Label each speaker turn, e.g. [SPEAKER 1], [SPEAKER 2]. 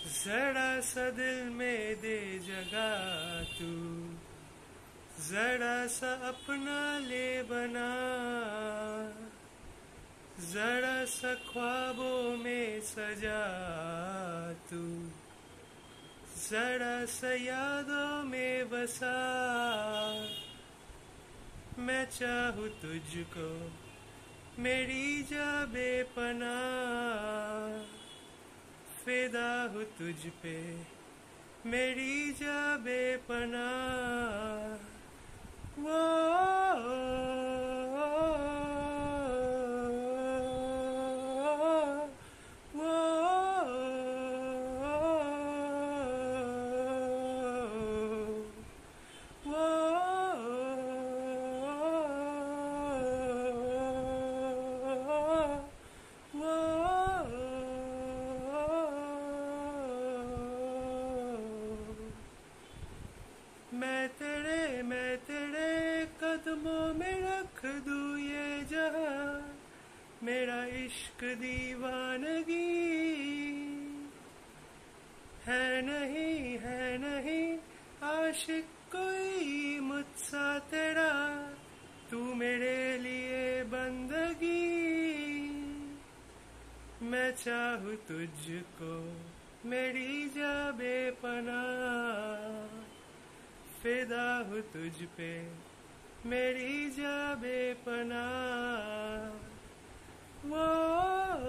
[SPEAKER 1] जरा सा दिल में दे जगह तू, जरा सा अपना ले बना, जरा सा ख्वाबों में सजा तू, जरा सा यादों में बसा। मैं चाहूँ तुझको मेरी जा बेपनाह, फिदा हूँ तुझ पे मेरी जा बेपनाह। वो मैं तेरे कदमों में रख दूँ ये जहां, मेरा इश्क दीवानगी है नहीं आशिक कोई मुझसा तेरा, तू मेरे लिए बंदगी। मैं चाहूँ तुझको मेरी जा बेपनाह, फिदा हूँ तुझ पे मेरी जा बेपनाह। वो